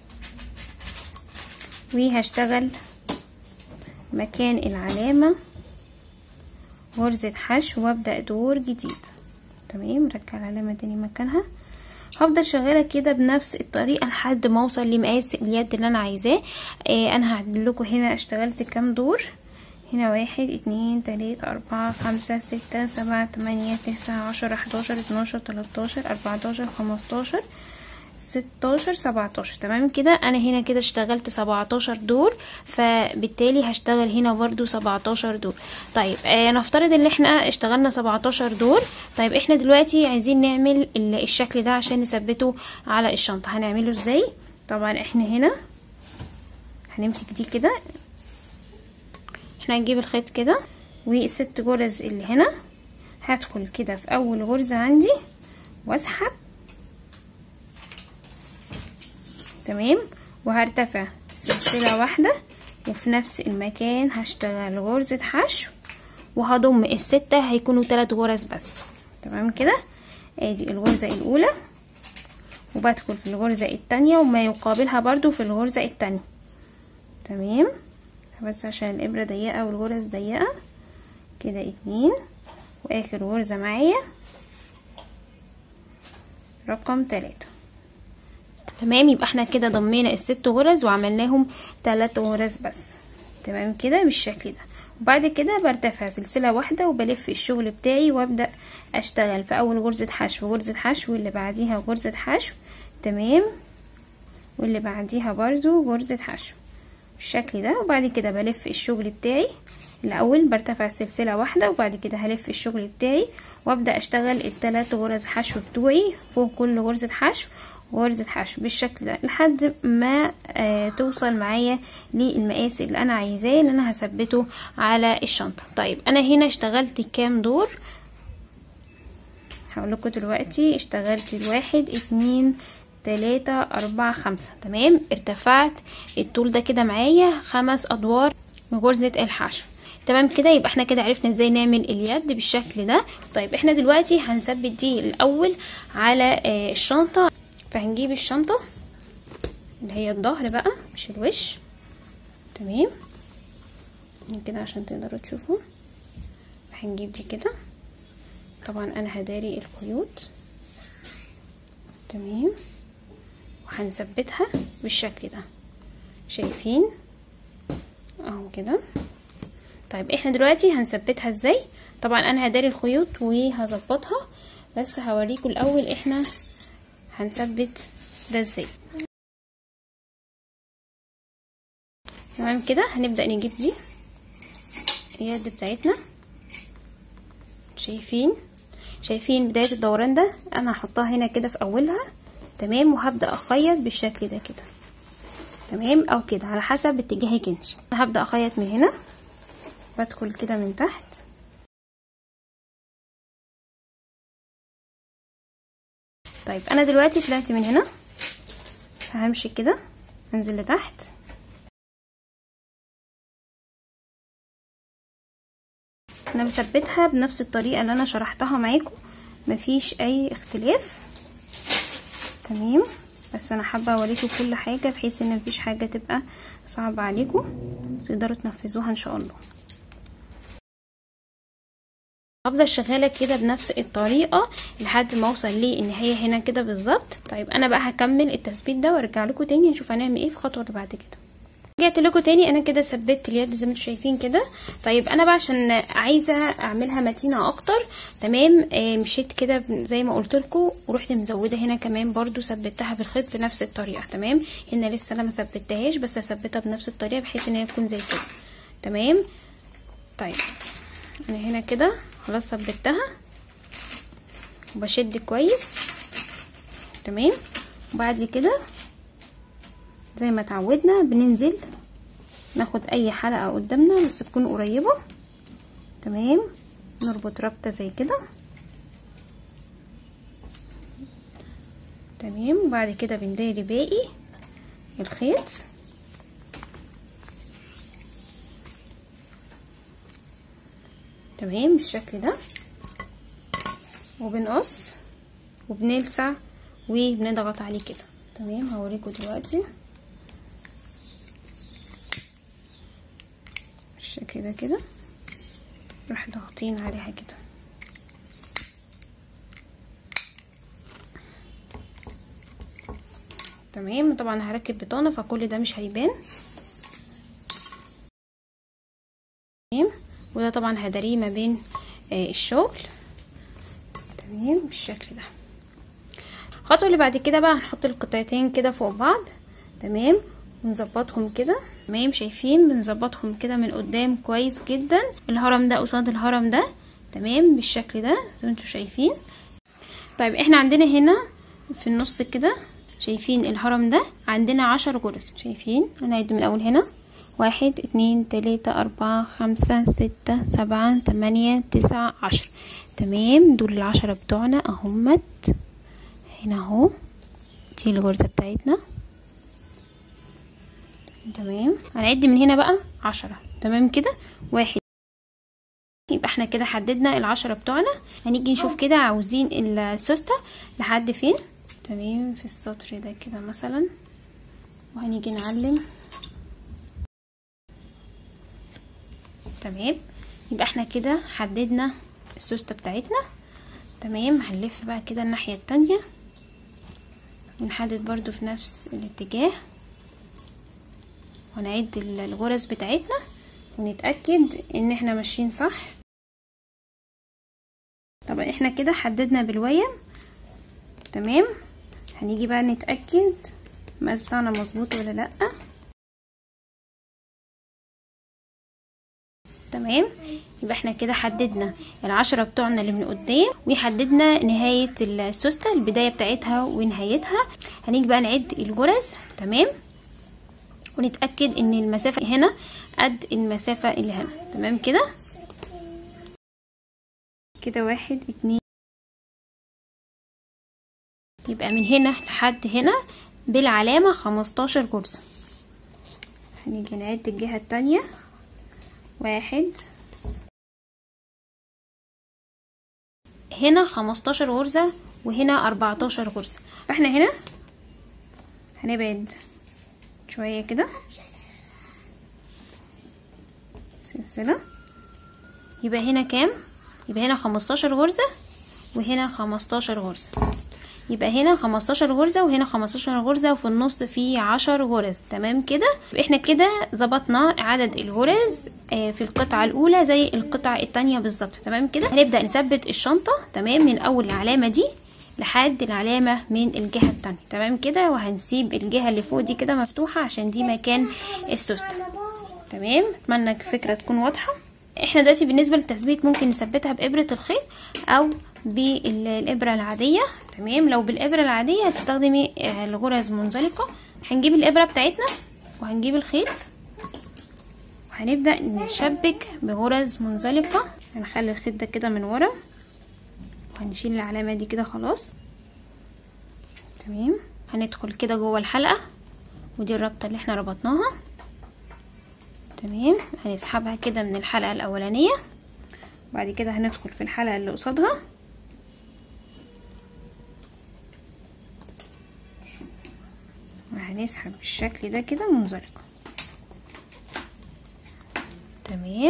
Speaker 1: وهشتغل مكان العلامة غرزة حشو وابدأ دور جديد، تمام. رجع العلامة تاني مكانها. هفضل شغالة كده بنفس الطريقة لحد ما اوصل لمقاس اليد اللي انا عايزاه. آه انا هعدل لكم هنا اشتغلت كام دور. هنا واحد اتنين تلاتة اربعة خمسة ستة سبعة تمانية تسعة عشرة حداشر اتناشر تلاتاشر اربعتاشر خمستاشر ستاشر سبعتاشر، تمام كده. انا هنا كده اشتغلت سبعتاشر دور، فبالتالي هشتغل هنا برضو سبعتاشر دور. طيب آه نفترض ان احنا اشتغلنا سبعتاشر دور. طيب احنا دلوقتي عايزين نعمل الشكل ده عشان نثبته على الشنطة. هنعمله ازاي؟ طبعا احنا هنا هنمسك دي كده، احنا هنجيب الخيط كده والست غرز اللي هنا، هدخل كده في اول غرزة عندي واسحب، تمام. وهرتفع سلسلة واحدة وفي نفس المكان هشتغل غرزة حشو وهضم الستة، هيكونوا ثلاث غرز بس، تمام كده. ادي الغرزة الاولى وبدخل في الغرزة التانية وما يقابلها برضو في الغرزة التانية، تمام. بس عشان الابرة ضيقة والغرز ضيقة كده. اتنين واخر غرزة معايا رقم تلاتة، تمام. يبقى احنا كده ضمينا الست غرز وعملناهم تلات غرز بس، تمام كده بالشكل ده. وبعد كده برتفع سلسلة واحدة وبلف الشغل بتاعي وابدأ اشتغل في اول غرزة حشو غرزة حشو واللي بعديها غرزة حشو، تمام. واللي بعديها برضو غرزة حشو بالشكل ده. وبعد كده بلف الشغل بتاعي الاول، برتفع سلسلة واحدة وبعد كده هلف الشغل بتاعي وابدأ اشتغل الثلاث غرز حشو بتوعي فوق كل غرزة حشو غرزة حشو بالشكل ده لحد ما آه توصل معايا للمقاس اللي انا عايزاه اللي انا هثبته على الشنطة. طيب انا هنا اشتغلت كام دور؟ هقول لكم دلوقتي. اشتغلت الواحد اتنين تلاتة اربعة خمسة، تمام. ارتفعت الطول ده كده معايا خمس ادوار من غرزة الحشو، تمام كده. يبقى احنا كده عرفنا ازاي نعمل اليد بالشكل ده. طيب احنا دلوقتي هنثبت دي الاول على آه الشنطة. فهنجيب الشنطة اللي هي الظهر بقى مش الوش، تمام كده عشان تقدروا تشوفوا. هنجيب دي كده، طبعا انا هداري الخيوط، تمام. وهنثبتها بالشكل ده، شايفين اهو كده. طيب احنا دلوقتي هنثبتها ازاي؟ طبعا انا هداري الخيوط وهظبطها، بس هوريكم الاول احنا هنثبت ده ازاي، تمام كده. هنبدأ نجيب دي اليد بتاعتنا، شايفين شايفين بداية الدوران ده، انا هحطها هنا كده في اولها، تمام. وهبدأ اخيط بالشكل ده كده، تمام، او كده على حسب اتجاهك انت. هبدأ اخيط من هنا، بدخل كده من تحت، طيب انا دلوقتي طلعت من هنا، همشي كده انزل لتحت، انا بثبتها بنفس الطريقه اللي انا شرحتها معاكم، مفيش اي اختلاف، تمام. بس انا حابه اوريكم كل حاجه بحيث ان مفيش حاجه تبقى صعبه عليكم، تقدروا تنفذوها ان شاء الله. هفضل شغاله كده بنفس الطريقه لحد ما اوصل للنهايه هنا كده بالظبط. طيب انا بقى هكمل التثبيت ده وارجع لكم تاني نشوف هنعمل ايه في الخطوه اللي بعد كده. رجعت لكم تاني. انا كده ثبت اليد زي ما انتم شايفين كده. طيب انا بقى عشان عايزه اعملها متينه اكتر، تمام، آه مشيت كده زي ما قلت لكم، ورحت مزوده هنا كمان برضو ثبتها بالخيط بنفس الطريقه. تمام، هنا لسه انا ما ثبتهاش، بس هثبتها بنفس الطريقه بحيث ان هي تكون زي كده. تمام. طيب انا هنا كده خلاص ثبتها وبشد كويس. تمام، وبعد كده زي ما اتعودنا بننزل ناخد اي حلقة قدامنا بس تكون قريبة. تمام، نربط ربطة زي كده. تمام، وبعد كده بنداري باقي الخيط. تمام بالشكل ده، وبنقص وبنلسع وبنضغط عليه كده. تمام، هوريكم دلوقتي بالشكل ده كده، نروح ضاغطين عليها كده. تمام، طبعا هركب بطانه فكل ده مش هيبان. تمام، وده طبعا هداريه ما بين آه الشغل. تمام بالشكل ده. الخطوه اللي بعد كده بقى هنحط القطعتين كده فوق بعض. تمام، ونظبطهم كده. تمام، شايفين بنظبطهم كده من قدام كويس جدا، الهرم ده قصاد الهرم ده. تمام بالشكل ده زي ما انتم شايفين. طيب احنا عندنا هنا في النص كده، شايفين الهرم ده عندنا عشر غرز. شايفين، انا هعد من الاول هنا: واحد اتنين تلاتة اربعة خمسة ستة سبعة تمانية تسعة عشر. تمام، دول العشرة بتوعنا اهمت هنا اهو. دي الغرزة بتاعتنا. تمام، هنعد من هنا بقى عشرة. تمام كده، واحد. يبقى احنا كده حددنا العشرة بتوعنا. هنيجي نشوف كده عاوزين السوستة لحد فين. تمام، في السطر ده كده مثلا، وهنيجي نعلم. تمام، يبقى احنا كده حددنا السوستة بتاعتنا. تمام، هنلف بقى كده الناحية التانية ونحدد برضو في نفس الاتجاه، ونعد الغرز بتاعتنا ونتأكد ان احنا ماشيين صح. طبعا احنا كده حددنا بالويم. تمام، هنيجي بقى نتأكد المقاس بتاعنا مظبوط ولا لأ. تمام، يبقى احنا كده حددنا العشرة بتوعنا اللي من قدام، وحددنا نهاية السوستة، البداية بتاعتها ونهايتها. هنيجي بقى نعد الغرز. تمام، ونتأكد ان المسافة هنا قد المسافة اللي هنا. تمام كده كده واحد اتنين، يبقى من هنا لحد هنا بالعلامة خمستاشر غرزة. هنيجي نعد الجهة التانية: واحد، هنا خمستاشر غرزة وهنا اربعتاشر غرزة. فاحنا هنا هنبعد شوية كده سلسلة. يبقى هنا كام؟ يبقى هنا خمستاشر غرزة وهنا خمستاشر غرزة. يبقى هنا خمستاشر غرزة وهنا خمستاشر غرزة، وفي النص في عشر غرز. تمام كده، احنا كده ظبطنا عدد الغرز في القطعة الاولى زي القطعة التانية بالظبط. تمام كده، هنبدأ نثبت الشنطة. تمام، من اول العلامة دي لحد العلامة من الجهة التانية. تمام كده، وهنسيب الجهة اللي فوق دي كده مفتوحة عشان دي مكان السوستة. تمام، اتمنى الفكرة تكون واضحة. احنا دلوقتي بالنسبة للتثبيت ممكن نثبتها بإبرة الخيط او بالإبرة العادية. تمام، لو بالإبرة العادية هتستخدمي الغرز منزلقة. هنجيب الإبرة بتاعتنا وهنجيب الخيط وهنبدأ نشبك بغرز منزلقة. هنخلي الخيط ده كده من ورا وهنشيل العلامة دي كده خلاص. تمام، هندخل كده جوه الحلقة، ودي الربطة اللي احنا ربطناها. تمام، هنسحبها كده من الحلقة الأولانية، وبعد كده هندخل في الحلقة اللي قصادها وهنسحب بالشكل ده كده منزلقة. تمام،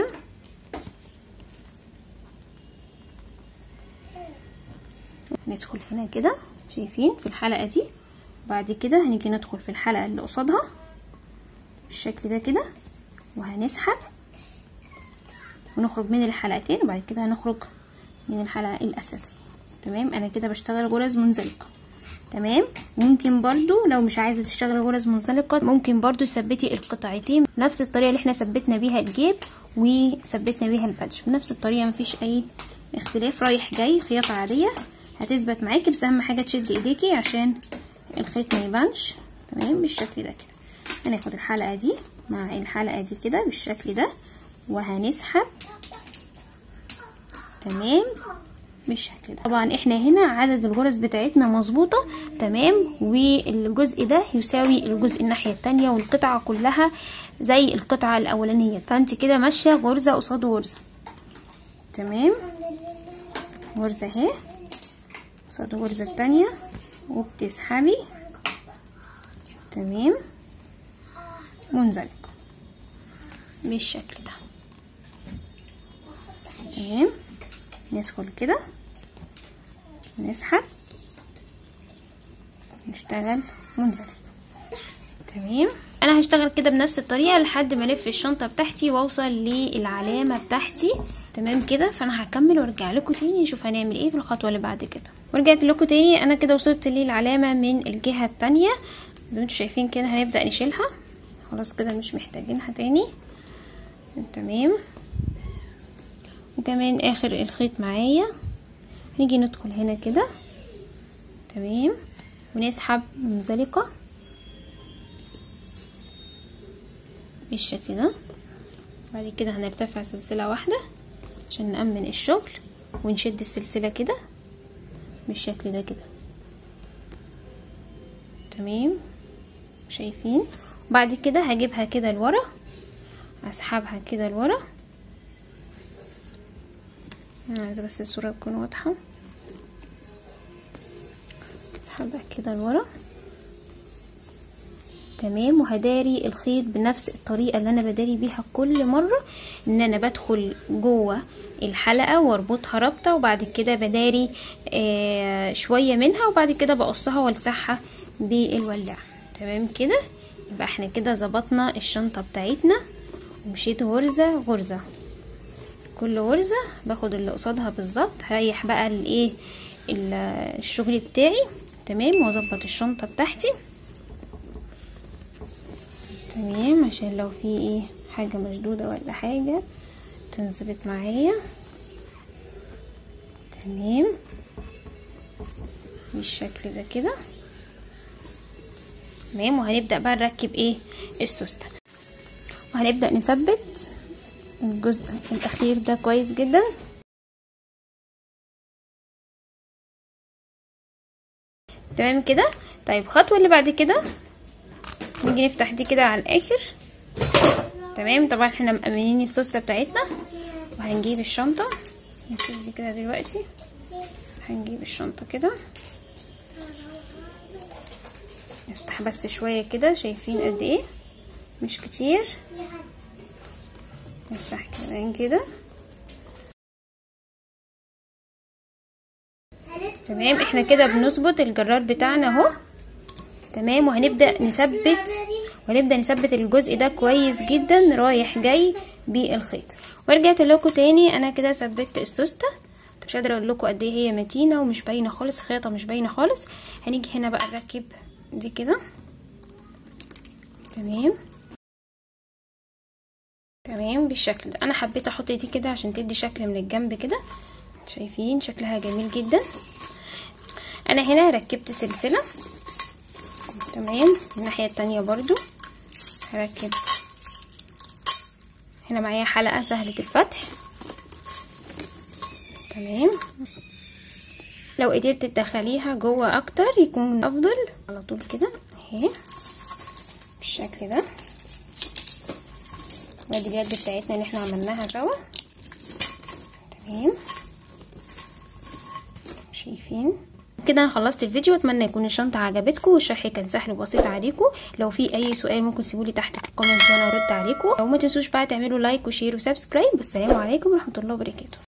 Speaker 1: ندخل هنا كده شايفين في الحلقة دي، وبعد كده هنيجي ندخل في الحلقة اللي قصادها بالشكل ده كده، وهنسحب ونخرج من الحلقتين، وبعد كده هنخرج من الحلقة الأساسية. تمام، انا كده بشتغل غرز منزلقة. تمام، ممكن برضو لو مش عايزة تشتغل غرز منزلقة ممكن برضو تثبتي القطعتين بنفس الطريقة اللي احنا ثبتنا بيها الجيب وثبتنا بيها البادج، بنفس الطريقة، مفيش اي اختلاف، رايح جاي، خياطة عادية هتثبت معاكي، بس اهم حاجة تشدي ايديكي عشان الخيط ما يبانش. تمام، بالشكل ده كده هناخد الحلقة دي مع الحلقة دي كده بالشكل ده، وهنسحب. تمام، بالشكل ده. طبعا احنا هنا عدد الغرز بتاعتنا مظبوطه. تمام، والجزء ده يساوي الجزء الناحيه التانية، والقطعه كلها زي القطعه الاولانيه، فانت كده ماشيه غرزه قصاد غرزه. تمام، غرزه اهي قصاد الغرزه التانية، وبتسحبي. تمام، منزلقه بالشكل ده. تمام، ندخل كده نسحب نشتغل منزلق. تمام، انا هشتغل كده بنفس الطريقه لحد ما الف الشنطه بتاعتي واوصل للعلامه بتاعتي. تمام كده، فانا هكمل وارجع لكم تاني نشوف هنعمل ايه في الخطوه اللي بعد كده. ورجعت لكم تاني، انا كده وصلت للعلامه من الجهه التانية زي ما انتم شايفين كده. هنبدا نشيلها خلاص كده، مش محتاجينها تاني. تمام، وكمان اخر الخيط معايا هنيجي ندخل هنا كده. تمام، ونسحب منزلقة بالشكل ده. بعد كده هنرتفع سلسلة واحدة عشان نأمن الشغل، ونشد السلسلة كده بالشكل ده كده. تمام، شايفين؟ وبعد كده هجيبها كده لورا، اسحبها كده لورا. انا عايزه بس الصوره تكون واضحه. اسحبها كده لورا. تمام، وهداري الخيط بنفس الطريقه اللي انا بداري بيها كل مره، ان انا بدخل جوه الحلقه واربطها رابطه، وبعد كده بداري آه شويه منها، وبعد كده بقصها والسحها بالولاعه. تمام كده، يبقى احنا كده ظبطنا الشنطه بتاعتنا، ومشيت غرزه غرزه، كل غرزه باخد اللي قصادها بالظبط. هريح بقى الايه الشغل بتاعي. تمام، واظبط الشنطه بتاعتي. تمام، عشان لو في ايه حاجه مشدوده ولا حاجه تنظبط معايا. تمام، بالشكل ده كده. تمام، وهنبدا بقى نركب ايه السوسته، وهنبدا نثبت الجزء الاخير ده كويس جدا. تمام كده. طيب الخطوه اللي بعد كده نيجي نفتح دي كده على الاخر. تمام، طبعا احنا مأمنين السوسته بتاعتنا، وهنجيب الشنطه نشيل دي كده دلوقتي. هنجيب الشنطه كده، نفتح بس شويه كده، شايفين قد ايه مش كتير. نفتح كمان كده. تمام، احنا كده بنظبط الجرار بتاعنا اهو. تمام، وهنبدا نثبت وهنبدا نثبت الجزء ده كويس جدا رايح جاي بالخيط. ورجعت لكم تاني، انا كده ثبت السوسته. مش قادره اقول لكم قد ايه هي متينه ومش باينه خالص، خياطه مش باينه خالص. هنيجي هنا بقى نركب دي كده. تمام تمام بالشكل ده. انا حبيت احط دي كده عشان تدي شكل من الجنب كده، شايفين شكلها جميل جدا. انا هنا ركبت سلسله. تمام، الناحيه التانية برضو هركب. هنا معايا حلقه سهله الفتح. تمام، لو قدرت تدخليها جوه اكتر يكون افضل. على طول كده اهي بالشكل ده. وادي اليد بتاعتنا اللي احنا عملناها سوا. تمام، شايفين كده. انا خلصت الفيديو، اتمنى يكون الشنطه عجبتكم والشرح كان سهل وبسيط عليكم. لو في اي سؤال ممكن تسيبولي تحت في الكومنت وانا ارد عليكم. لو ما تنسوش بقى تعملوا لايك وشير وسبسكرايب. والسلام عليكم ورحمه الله وبركاته.